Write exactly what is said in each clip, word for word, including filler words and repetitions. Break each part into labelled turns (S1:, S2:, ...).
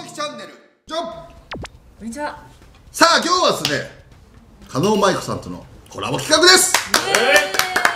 S1: きチャンネルジャンプ。
S2: こんにちは。
S1: さあ今日はですね、加納舞子さんとのコラボ企画です。
S2: イエーイ、お願いし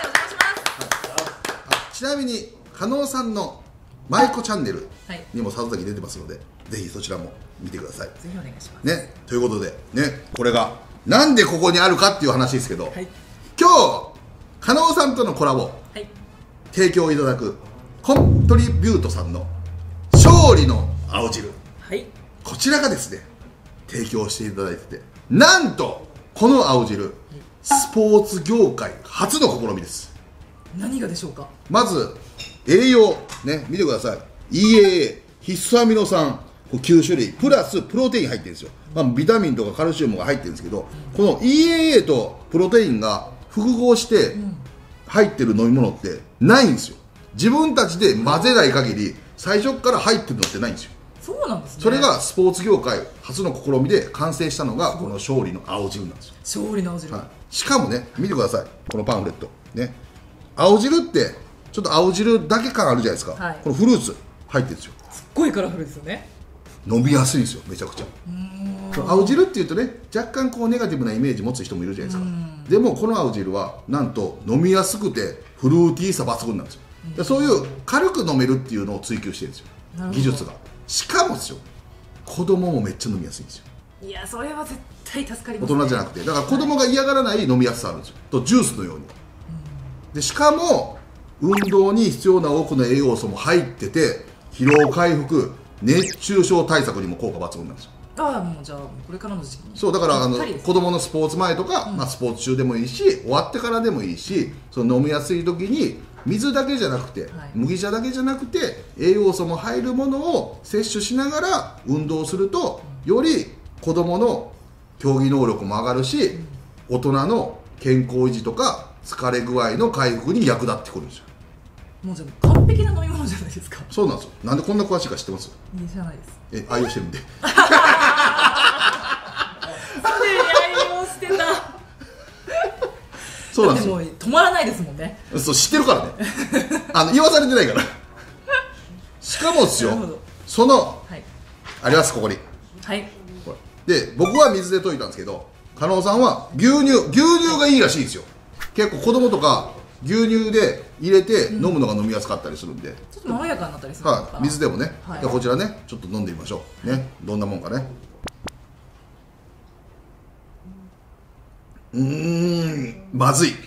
S2: ます。
S1: ちなみに加納さんの舞子チャンネルにも里崎出てますので、ぜひそちらも見てください。
S2: ぜひお願いします。
S1: ね、ということでね、これがなんでここにあるかっていう話ですけど、
S2: はい、
S1: 今日加納さんとのコラボ、
S2: はい、
S1: 提供いただくコントリビュートさんの勝利の青汁、
S2: はい、
S1: こちらがですね提供していただいてて、なんとこの青汁スポーツ業界初の試みです。
S2: 何がでしょうか。
S1: まず栄養ね、見てください。 イーエーエー 必須アミノ酸きゅう種類プラスプロテイン入ってるんですよ、まあ、ビタミンとかカルシウムが入ってるんですけど、この イーエーエー とプロテインが複合して入ってる飲み物ってないんですよ。自分たちで混ぜない限り最初から入ってるのってないんですよ。
S2: そうなんですね。
S1: それがスポーツ業界初の試みで完成したのがこの勝利の青汁なんですよ。
S2: 勝利の青汁、
S1: はい、しかもね、見てください、このパンフレットね、青汁ってちょっと青汁だけ感あるじゃないですか、はい、このフルーツ入ってるんですよ。
S2: すっごいカラフルですよね。
S1: 飲みやすいんですよ、めちゃくちゃ。青汁っていうとね、若干こうネガティブなイメージ持つ人もいるじゃないですか。でもこの青汁はなんと飲みやすくてフルーティーさ抜群なんですよ。でそういう軽く飲めるっていうのを追求してるんですよ、技術が。しかもですよ、子供もめっちゃ飲みやすいんですよ。
S2: いや、それは絶対助かります、
S1: ね、大人じゃなくて、だから子供が嫌がらない飲みやすさあるんですよ、とジュースのように。でしかも運動に必要な多くの栄養素も入ってて、疲労回復、熱中症対策にも効果抜群なんですよ。
S2: ああ、もうじゃあこれからの時期に
S1: そうだから、あの子供のスポーツ前とか、うん、まあ、スポーツ中でもいいし終わってからでもいいし、その飲みやすい時に水だけじゃなくて、はい、麦茶だけじゃなくて栄養素も入るものを摂取しながら運動すると、より子供の競技能力も上がるし、大人の健康維持とか疲れ具合の回復に役立ってくるんですよ。
S2: もうじゃあ完璧な飲み物じゃないですか。
S1: そうなんですよ。なんでこんな詳しいか知ってます？
S2: 知らないです。
S1: え、愛用してるんで。
S2: 愛用してた。
S1: そうなんですよ。
S2: でも止まらないですもんね。
S1: そう知ってるからね。あの言わされてないから。しかもですよ、その、はい、ありますここに。
S2: はい。
S1: で僕は水で溶いたんですけど、加納さんは牛乳牛乳がいいらしいんですよ。結構子供とか牛乳で入れて飲むのが飲みやすかったりするんで、うん、
S2: ちょっとまろやかになったりするのかな。
S1: はい、水でもね、
S2: はい、
S1: でこちらねちょっと飲んでみましょうね。どんなもんかね。うーん、まずい。い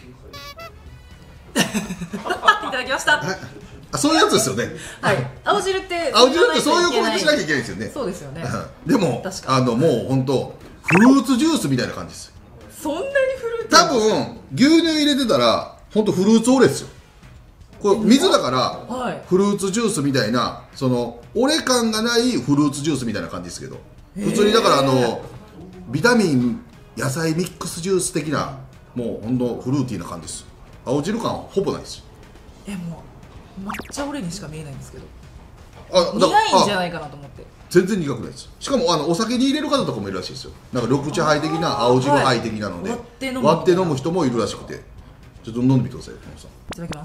S2: ただきました。
S1: あ、そういうやつですよね。
S2: はい。青汁って
S1: 青汁ってそういうコメントしなきゃいけないですよね。
S2: そうですよね。
S1: でもあのもう本当フルーツジュースみたいな感じです。
S2: そんなにフルーツ？
S1: 多分牛乳入れてたら本当フルーツオレですよ。これ水だからフルーツジュースみたいな、そのオレ感がないフルーツジュースみたいな感じですけど、普通にだからあのビタミン野菜ミックスジュース的な、もうほんとフルーティーな感じです。青汁感はほぼないです。
S2: え、もう抹茶オレにしか見えないんですけど、
S1: あ、
S2: 苦いんじゃないかなと思って。全
S1: 然苦くないです。しかもあのお酒に入れる方とかもいるらしいですよ。なんか緑茶杯的な青汁杯的なので、はい、割って飲む人もいるらしくて、ちょっと飲んでみてください。い
S2: ただきます。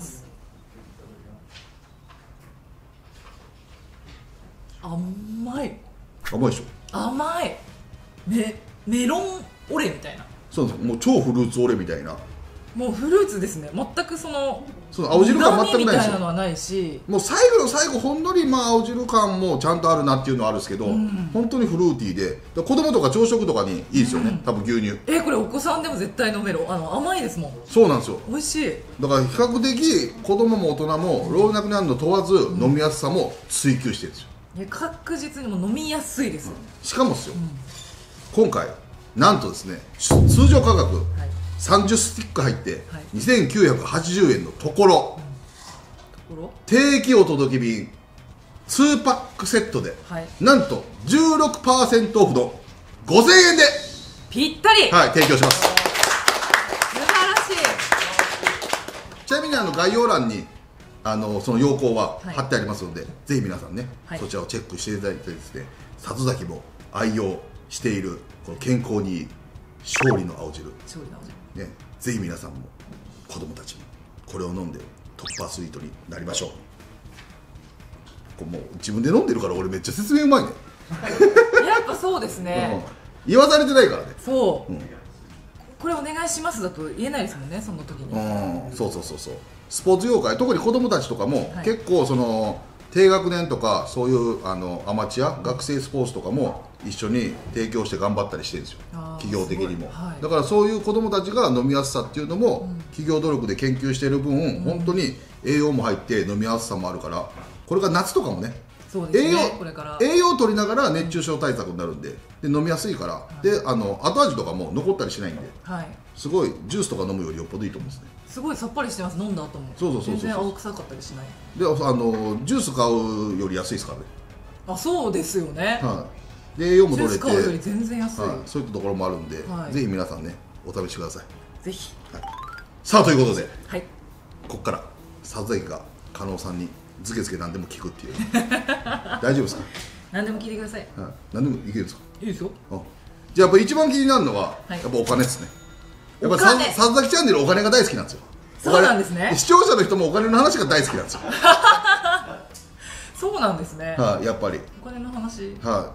S2: 甘い。
S1: 甘いでしょ。
S2: 甘い。メメロンオレみたいな。
S1: そうです。もう超フルーツオレみたいな。
S2: もうフルーツですね。全くその
S1: その青汁感全くないですよ。
S2: みたいなのはないし、
S1: もう最後の最後ほんのりまあ青汁感もちゃんとあるなっていうのはあるんですけど、うん、本当にフルーティーで、子供とか朝食とかにいいですよね、うん、多分牛乳。
S2: え、これお子さんでも絶対飲める。あの甘いですもん。
S1: そうなんですよ。
S2: 美味しい。
S1: だから比較的子供も大人も老若男女問わず飲みやすさも追求してるんですよ。
S2: いや、確実にも飲みやすいです、うん、
S1: しかもですよ、うん、今回なんとですね、通常価格、はい、さんじゅうスティック入ってにせんきゅうひゃくはちじゅうえんのところ、うん、ところ定期お届け便にパックセットで、はい、なんと じゅうろくパーセント オフのごせんえんで
S2: ぴったり、
S1: はい、提供します。
S2: 素晴らしい。
S1: ちなみにあの概要欄にあのその要項は貼ってありますので、はい、ぜひ皆さんね、はい、そちらをチェックしていただいてですね、里崎も愛用しているこの健康にいい勝利の青汁、
S2: 勝利の青汁、
S1: ね、ぜひ皆さんも子供たちもこれを飲んでトップアスリートになりましょう。これもう自分で飲んでるから俺めっちゃ説明うまいね。
S2: やっぱそうですね、
S1: うん、言わされてないからね。
S2: そう、
S1: うん、
S2: これお願いしますだと言えないですもんね、その時に。
S1: うん、そうそうそうそう。スポーツ業界、特に子供たちとかも、
S2: はい、
S1: 結構その低学年とかそういうあのアマチュア学生スポーツとかも一緒に提供して頑張ったりしてるんですよ、企業的にも、はい、だからそういう子供たちが飲みやすさっていうのも、うん、企業努力で研究している分、うん、本当に栄養も入って飲みやすさもあるから、これから夏とかもね、
S2: そうですね、
S1: 栄養
S2: これから
S1: 栄養を取りながら熱中症対策になるんで、で飲みやすいから、はい、であの後味とかも残ったりしないんで、はい、すごいジュースとか飲むよりよっぽどいいと思うんですね。
S2: すごいさっぱりしてます、飲んだ後も。
S1: そうそうそうそう、
S2: 全然青臭かったりしない
S1: で、あのジュース買うより安いですからね。
S2: あ、そうですよね、
S1: はい、で栄養も取れて、
S2: ジュース買うより全然安い、
S1: はい、そういったところもあるんで、はい、ぜひ皆さんねお試しください。
S2: ぜひ、
S1: はい、さあということで、
S2: はい、
S1: ここから佐々木が加納さんにズケズケ何でも聞くっていう大丈夫ですか？
S2: 何でも聞いてください。
S1: はい、何でもいけるんですか？
S2: いいですよ。
S1: じゃあやっぱ一番気になるのは、はい、やっぱお金ですね。やっぱさ佐々木チャンネルお金が大好きなんですよ。
S2: そうなんですね。
S1: 視聴者の人もお金の話が大好きなんですよ
S2: そうなんですね。
S1: はい、やっぱり
S2: お金の話、
S1: はい、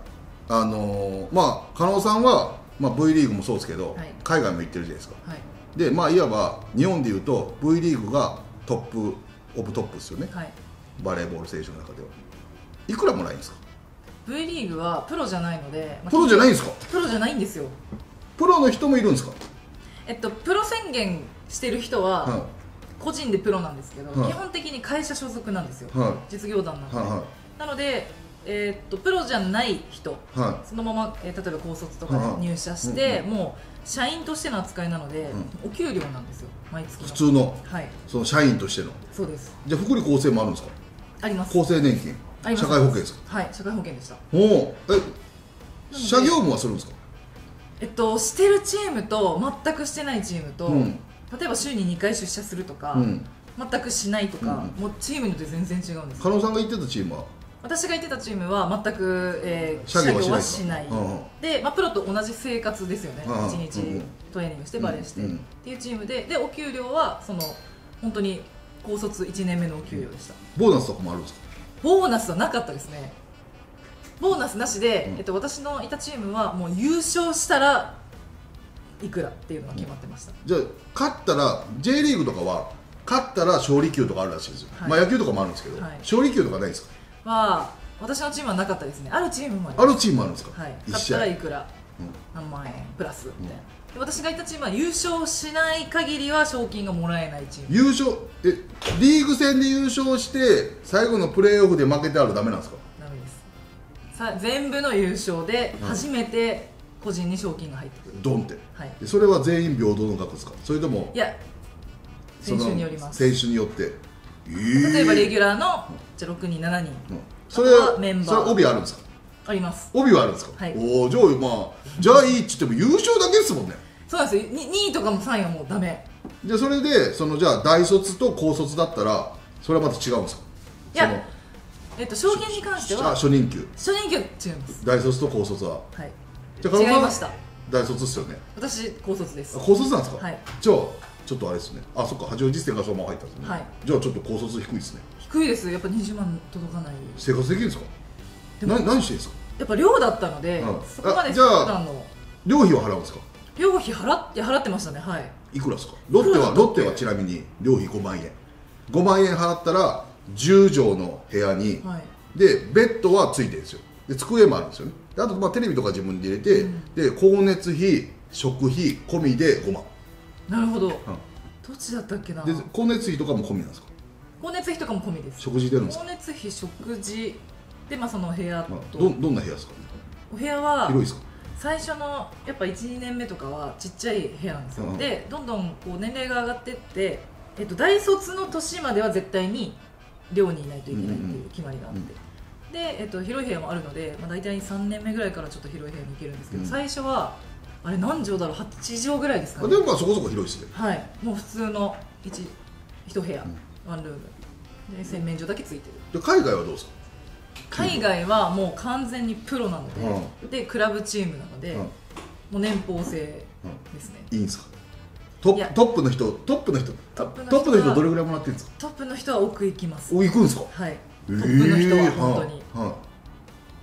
S1: あのー、まあ加納さんは、まあ、V リーグもそうですけど、はい、海外も行ってるじゃないですか、はい、でまあいわば日本でいうと V リーグがトップオブトップですよね、はい、バレーボール選手の中ではいくらもらえるんですか？
S2: V リーグはプロじゃないので、
S1: まあ、プロじゃないんですか？
S2: プロじゃないんですよ。
S1: プロの人もいるんですか？え
S2: っとプロ宣言してる人は、はい、個人でプロなんですけど、はい、基本的に会社所属なんですよ、はい、実業団なので、はいはい、なので、えー、っとプロじゃない人、はい、そのまま、えー、例えば高卒とかで入社して、はいはい、もう社員としての扱いなので、うん、お給料なんですよ、毎月の
S1: 普通の、
S2: はい、
S1: その社員としての。
S2: そうです。
S1: じゃあ福利厚生もあるんですか？
S2: あります。
S1: 厚生年金、
S2: あります。
S1: 社会保険ですか？
S2: はい、社会保険でした。
S1: おお、え社業務はするんですか？
S2: えっと、してるチームと全くしてないチームと、うん、例えば週ににかい出社するとか、うん、全くしないとか、うん、もうチームによって全然違うんです。加
S1: 納さんが言ってたチームは？
S2: 私が言ってたチームは全く、えー、社業はしない、うん、で、まあ、プロと同じ生活ですよね、いちにちトレーニングしてバレーして、うん、っていうチームで、でお給料はその本当に高卒いちねんめのお給料でした。
S1: ボーナスとかもあるんですか？
S2: ボーナスはなかったですね。ボーナスなしで、うん、えっと、私のいたチームはもう優勝したらいくらっていうのが決まってました。
S1: じゃあ勝ったら J リーグとかは勝ったら勝利給とかあるらしいですよ、はい、まあ野球とかもあるんですけど、はい、勝利給とかないですか？
S2: は私のチームはなかったですね。あるチームもあり
S1: ます。あるチームもあるんですか？
S2: はい、勝ったらいくら、うん、何万円プラスみたいな、うん、私がいたチームは優勝しない限りは賞金がもらえないチーム。
S1: 優勝えリーグ戦で優勝して最後のプレーオフで負けてあるダメなんですか？
S2: ダメです。さ全部の優勝で初めて個人に賞金が入ってくる、
S1: ドンって、
S2: はい、
S1: それは全員平等の額ですか？それとも
S2: いや選手によります。
S1: 選手によって、
S2: えー、例えばレギュラーのじゃろくにんしちにん、うん、
S1: それはメンバー、それ帯あるんですか？
S2: あります。
S1: 帯はあるんですか？はい、おお、じゃあまあじゃあいいっつっても優勝だけですもんね。
S2: そうなんですよ。にいとかもさんいはもうダメ。
S1: じゃあそれでそのじゃあ大卒と高卒だったらそれはまた違うんですか？
S2: いや、えっと賞金に関しては
S1: 初任給
S2: 初任給違います。
S1: 大卒と高卒は、はい、
S2: じゃあ違いました。
S1: 大卒ですよね。
S2: 私高卒です。
S1: 高卒なんですか？
S2: はい。じ
S1: ゃあちょっとあれですね。あ、そっか、八王子実践がそのまま入ったんですね。はい。じゃあちょっと高卒低いですね。
S2: 低いです。やっぱにじゅうまん届かない。
S1: 生活できるんですか？な何してるんですか？
S2: やっぱ寮だったので、うん、そこまで
S1: 普段の寮費は払うんですか？
S2: 寮費払って払ってましたね。はい。
S1: いくらですか？ロッテはロッテはちなみに寮費ごまんえん。ごまんえん払ったらじゅうじょうの部屋に、はい、でベッドはついてるんですよ。で机もあるんですよね。であとまあテレビとか自分で入れて、うん、で光熱費食費込みでごまん。
S2: なるほど。うん、どっちだったっけな。
S1: で光熱費とかも込みなんですか？
S2: 光熱費とかも込みです。
S1: 食事出るんですか？
S2: 光熱費食事で、まあその部屋と、
S1: どどんな部屋ですか？
S2: お部屋は
S1: 広いですか？
S2: 最初のやっぱいち、にねんめとかはちっちゃい部屋なんですよ、うん、でどんどんこう年齢が上がっていって、えっと、大卒の年までは絶対に寮にいないといけないっていう決まりがあって、うんうん、で、えっと、広い部屋もあるので、まあ、大体さんねんめぐらいからちょっと広い部屋に行けるんですけど、うん、最初はあれ何畳だろう、はちじょうぐらいですかね。
S1: でもまあそこそこ広いですね。
S2: はい、もう普通の 1, 1部屋、うん、ワンルームで洗面所だけついてる。
S1: で海外はどうですか？
S2: 海外はもう完全にプロなので、うん、でクラブチームなので、うん、もう年俸制ですね、
S1: うん、いいんですか？トップ、トップの人トップの人トップの人トップの人どれぐらいもらってるんですか？
S2: トップの人は奥行きます。
S1: お、行くんですか？
S2: はい、えー、トップの人は本当に、
S1: はあはあ、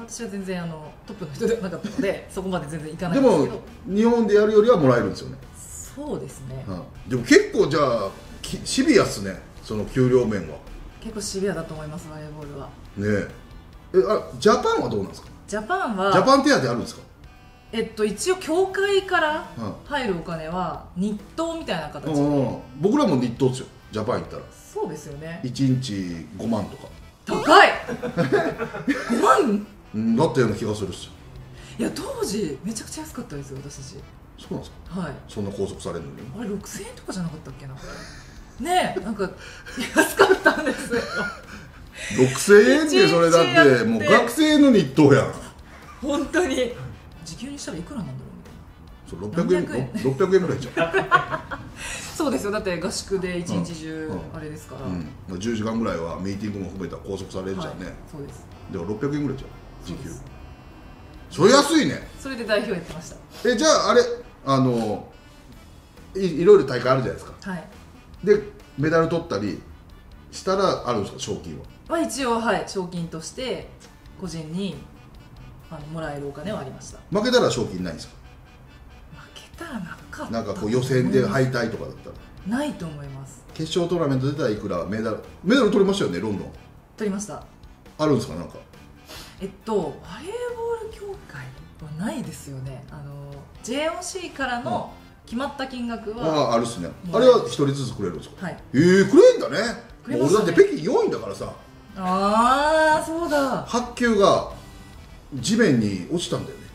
S2: 私は全然あのトップの人ではなかったのでそこまで全然いかないんですけど。
S1: でも日本でやるよりはもらえるんですよね。
S2: そうですね、
S1: うん、でも結構じゃあシビアっすね、その給料面は。
S2: 結構シビアだと思います、バレーボールは。
S1: ねえ、えあジャパンはどうなんですか。
S2: ジャパンは
S1: ジャパン手当あるんですか。
S2: えっと一応協会から入るお金は日当みたいな形で、
S1: うん、僕らも日当ですよ、ジャパン行ったら。
S2: そうですよね。
S1: いちにちごまんとか。
S2: 高いごまん、
S1: うん、だったような気がするっすよ。
S2: いや当時めちゃくちゃ安かったですよ、私たち。
S1: そうなんですか。
S2: はい、
S1: そんな拘束されるのに。
S2: あれろくせんえんとかじゃなかったっけなねえ、なんか安かったんですよ
S1: ろくせんえんってそれだってもう学生の日当やん。
S2: 本当に時給にしたらいくらなんだろうみたいな。
S1: そうろっぴゃくえん、ろっぴゃくえんぐらいじゃん
S2: そうですよ、だって合宿で一日中あれですから、
S1: うんうん、じゅうじかんぐらいはミーティングも含めたら拘束されるじゃんね、はい、
S2: そうです。
S1: でもろっぴゃくえんぐらいじゃん時給。それ安いね。
S2: それで代表やってました。
S1: えじゃああれあの い, いろいろ大会あるじゃないですか。
S2: はい。
S1: でメダル取ったりしたらあるんですか、賞金は。
S2: まあ一応はい、賞金として個人にあのもらえるお金はありました。
S1: 負けたら賞金ないんですか。
S2: 負けたらなかった。
S1: なんかこう予選で敗退とかだったら。
S2: ないと思います。
S1: 決勝トーナメント出たらいくらメダルメダル取りましたよね、ロンドン。
S2: 取りました。あ
S1: るんですか、なんか。え
S2: っとバレーボール協会はないですよね。あの ジェイオーシー からの決まった金額は、
S1: ああ、あるっすね。あれは一人ずつくれるんですか。
S2: はい。
S1: ええー、くれんだね。
S2: くれましたね。
S1: 俺だって北京よんいだからさ。
S2: ああ、そうだ。
S1: 白球が地面に落ちたんだよね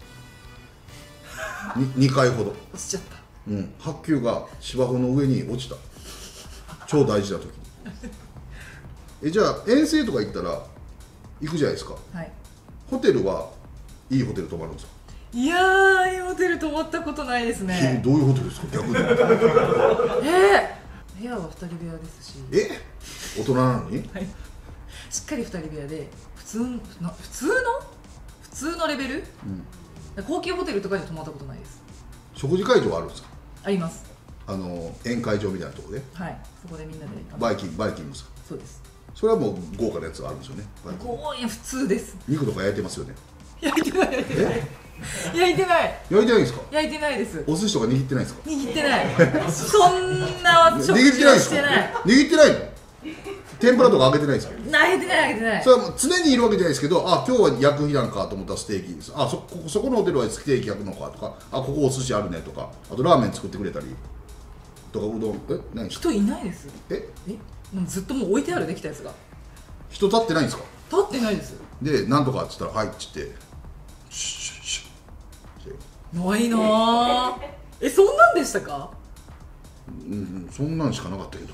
S1: にかいほど
S2: 落ちちゃった。
S1: うん、白球が芝生の上に落ちた。超大事な時にえじゃあ遠征とか行ったら行くじゃないですか。
S2: はい。
S1: ホテルはいいホテル泊まるんですか。
S2: いやー、いいホテル泊まったことないですね。
S1: どういうホテルですか、逆に。
S2: えー、部屋はふたり部屋ですし。
S1: え大人なのに、
S2: はい、しっかりふたり部屋で普通の普通の普通のレベル、うん、高級ホテルとかに泊まったことないです。
S1: 食事会場はあるんですか。
S2: あります。
S1: あの宴会場みたいなところで、
S2: はい、そこでみんなで
S1: バイキングバイキングですか。
S2: そうです。
S1: それはもう豪華なやつがあるんですよね。
S2: 豪華、普通です。
S1: 肉とか焼いてますよね。
S2: 焼いてない、焼いてない焼いてない
S1: 焼いてないんですか。
S2: 焼いてないです。
S1: お寿司とか握ってないですか。
S2: 握ってないそんな食事はしてない。
S1: 握ってないの。天ぷらとか揚げてないですか。
S2: 揚げてない、揚げてない。
S1: それは常にいるわけじゃないですけど、あ今日は焼く日なんかと思ったらステーキです。あそこそこのホテルはステーキ焼くのかとか、あここお寿司あるねとか、あとラーメン作ってくれたりとか、うどんえ何
S2: 人いないです。ええずっともう置いてあるできたやつが。
S1: 人立ってないんですか。
S2: 立ってないです。
S1: でなんとかっつったらはいっつってシュッシュッ
S2: ないなぁえそんなんでしたか。
S1: うん、そんなんしかなかったけど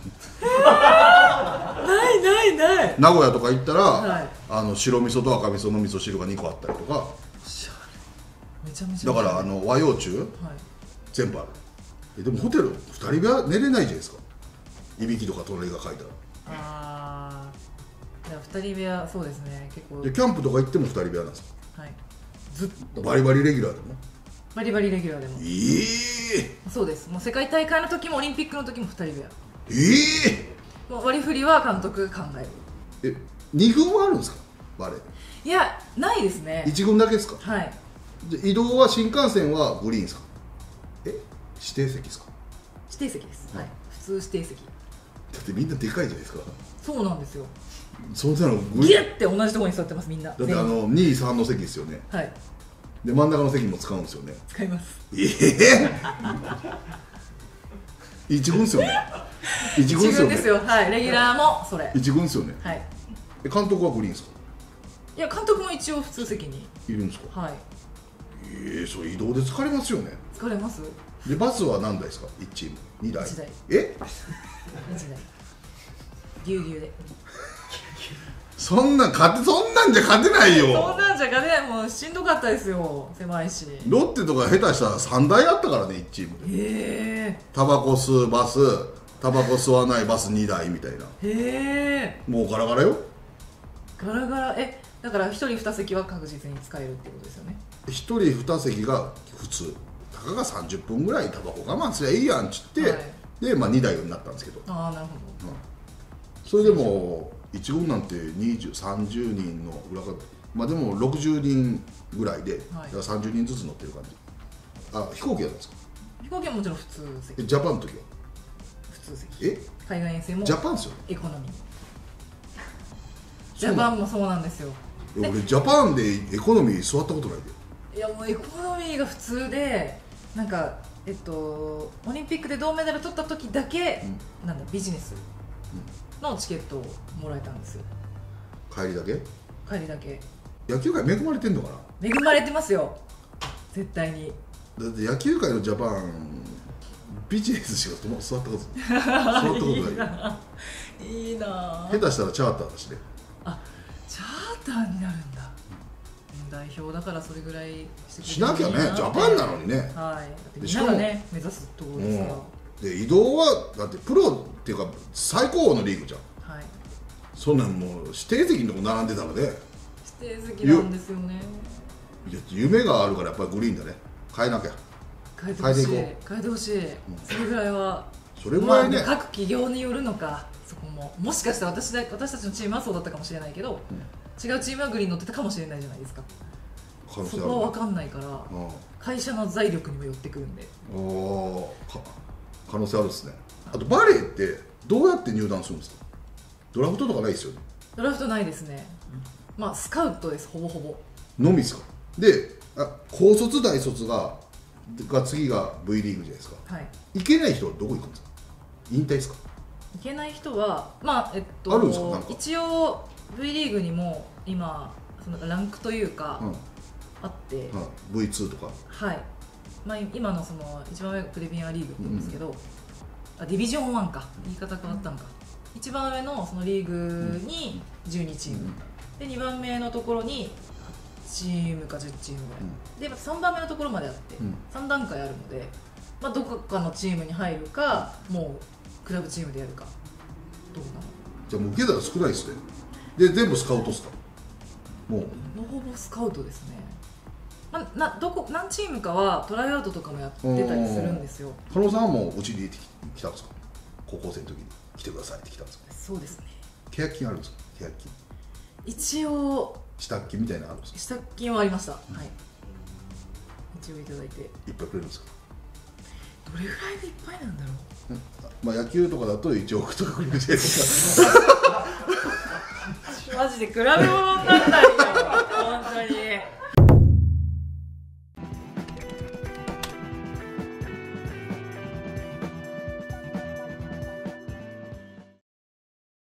S2: ないないない。
S1: 名古屋とか行ったら、
S2: はい、
S1: あの白味噌と赤味噌の味噌汁がにこあったりとか。
S2: めちゃめちゃ
S1: だからあの和洋中、はい、全部ある。えでもホテルふたり部屋寝れないじゃないですか。いびきとか隣が書いたら。
S2: ああじゃあふたり部屋。そうですね、結構。
S1: でキャンプとか行ってもふたり部屋なんですか。
S2: はい、ずっと
S1: バリバリレギュラーでも。
S2: バリバリレギュラーでも。
S1: ええー、
S2: そうです。もう世界大会の時もオリンピックの時もふたり部屋。
S1: ええ
S2: ー、もう割り振りは監督考える。
S1: えに軍はあるんですかバレー。
S2: いやないですね。
S1: いち軍だけですか。
S2: はい。
S1: で移動は新幹線はグリーンですか。え指定席ですか。
S2: 指定席です、はい、普通指定席。だ
S1: ってみんなでかいじゃないですか。
S2: そうなんですよ。
S1: そんなの
S2: ギュッて同じところに座ってますみんな。
S1: だってあのに、さんの席ですよね。
S2: はい。
S1: で真ん中の席も使うんですよね。
S2: 使います。
S1: ええー、一軍ですよね。一軍ですよね。
S2: ですよ。はい。レギュラーもそれ。
S1: 一軍ですよね。
S2: はい。
S1: え監督はグリーンですか。
S2: いや監督も一応普通席に
S1: いるんですか。
S2: はい。
S1: ええー、それ移動で疲れますよね。
S2: 疲れます。
S1: でバスは何台ですか。いちチームにだい。
S2: いちだい。
S1: え
S2: いちだいぎゅうぎゅうで。
S1: そんなん勝てそんなんじゃ勝てないよ。
S2: そんなんじゃ勝てない。もうしんどかったですよ。狭いし。
S1: ロッテとか下手したらさんだいあったからねいちチームで。
S2: へえ。
S1: タバコ吸うバス、タバコ吸わないバスにだいみたいな。
S2: へえ。
S1: もうガラガラよ。
S2: ガラガラ。えだからひとりに席は確実に使えるってことですよね。
S1: ひとりに席が普通。たかがさんじゅっぷんぐらいタバコ我慢すりゃいいやんっつって、はい、でまあにだいになったんですけど。
S2: ああなるほど、
S1: うん、それでもいち軍なんてにじゅう、さんじゅうにんの裏方まあでもろくじゅうにんぐらいで、
S2: はい、
S1: だからさんじゅうにんずつ乗ってる感じ。あ、飛行機なんですか？
S2: 飛行機はもちろん普通席。
S1: ジャパンの時は
S2: 普通席。
S1: え
S2: 海外遠征も
S1: ジャパンですよ。
S2: エコノミー。ジャパンもそうなんですよ。
S1: 俺ジャパンでエコノミー座ったことない
S2: で。いやもうエコノミーが普通で、なんかえっとオリンピックで銅メダル取った時だけ、うん、なんだビジネスのチケットをもらえたんですよ。
S1: 帰りだけ？
S2: 帰りだけ。
S1: 野球界恵まれてんのかな？
S2: 恵まれてますよ、絶対に。
S1: だって野球界のジャパンビジネスしか座ったこと座ったことない
S2: いいな。
S1: 下手したらチャーターだしね。
S2: あ、チャーターになるんだ。代表だからそれぐらい
S1: してしなきゃね、ジャパンなのにね。
S2: はい。だってみんながね目指すところですから。
S1: で移動はだってプロっていうか最高峰のリーグじゃん。はい。そんなんもう指定席のとこ並んでたので。
S2: 指定席なんですよね。
S1: いや夢があるからやっぱりグリーンだね。変えなきゃ。
S2: 変えてほしい。変えてほしい。それぐらいは。
S1: それぐらいね。
S2: まあ、各企業によるのか。そこももしかしたら私だ私たちのチームはそうだったかもしれないけど、うん、違うチームはグリーン乗ってたかもしれないじゃないですか。可能性あるね。そこは分かんないから、うん、会社の財力にもよってくるんで。
S1: お可能性あるですね。あとバレーってどうやって入団するんですか？ドラフトとかないですよね。
S2: ドラフトないですね。まあスカウトです、ほぼほぼ
S1: のみですか？で、あ高卒大卒がが次が V リーグじゃないですか。はい。行けない人はどこ行くんですか？引退ですか？
S2: いけない人は、まあえっと、
S1: あるんですか？なんか
S2: 一応 V リーグにも今そのランクというか、うん、あって、
S1: はい、ブイツー とか、
S2: はい、まあ、今のその一番上がプレミアリーグって言うんですけど、うん、あディビジョンワンか、言い方変わったのか、うん、一番上のそのリーグにじゅうにチーム、うん、でにばんめのところにはちチームかじゅうチームぐらい、うん、でまたさんばんめのところまであって、うん、さん段階あるので、まあ、どこかのチームに入るか、もうクラブチームでやるか、どうかな。
S1: じゃあもう受けたら少ないですね。で全部スカウトですか？もう
S2: ほぼスカウトですね。まあ、などこ何チームかはトライアウトとかもやってたりするんですよ。
S1: 加納さんはもううちに来たんですか？高校生の時に来てくださいって来たんですか？
S2: そうですね。
S1: 契約金あるんですか？契約金
S2: 一応
S1: 支度金みたいなのあるんですか？
S2: 支度金はありました、うん、はい。一応いただいて。
S1: いっぱいくれるんですか？
S2: どれぐらいでいっぱいなんだろう、
S1: うん、まあ野球とかだといちおくとかくれるじゃないですか。
S2: マジで比べ物にならない